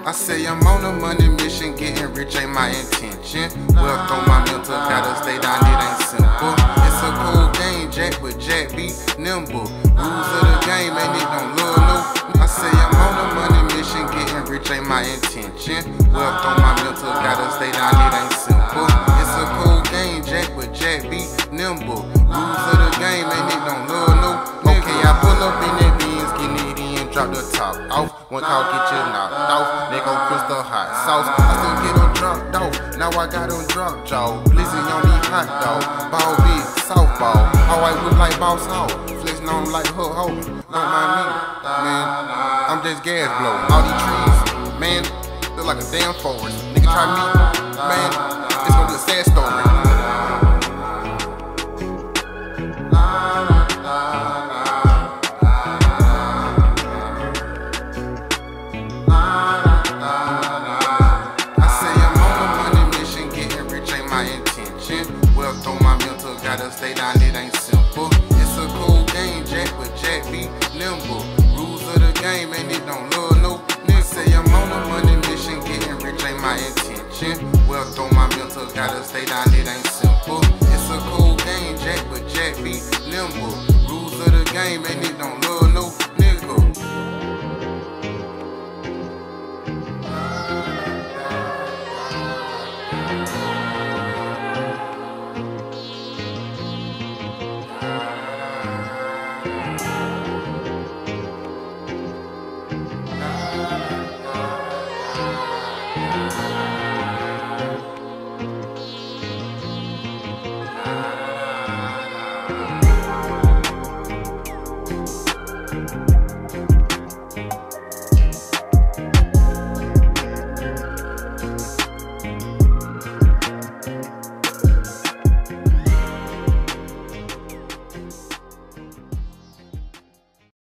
I say I'm on a money mission, getting rich ain't my intention. Wealth on my mental, gotta stay down, it ain't simple. It's a cold game, Jack with Jack be nimble. Rules of the game, and it don't love no. I say I'm on a money mission, getting rich ain't my intention. Wealth on my mental, gotta stay down, it ain't simple. It's a cold game, Jack with Jack be nimble. Rules of the game, and it don't love no. Okay, I pull up in that Benz, getting it in, drop the top off. One call, get you knocked off. They gon' crystal hot sauce. I still get them dropped off. Now I got them drop jaw. Blizzy on these hot dog. Ball big, softball. How I whip like boss hog. Flexing on them like hook ho. Don't mind me, man. I'm just gas blow. All these trees, man, look like a damn forest. Nigga try me, man, it's gonna be a sad story. Wealth on my mental, gotta stay down, it ain't simple. It's a cool game, Jack with Jack be nimble. Rules of the game, and it don't love no nigga. Say I'm on a money mission, getting rich ain't my intention. Wealth on my mental, gotta stay down, it ain't simple.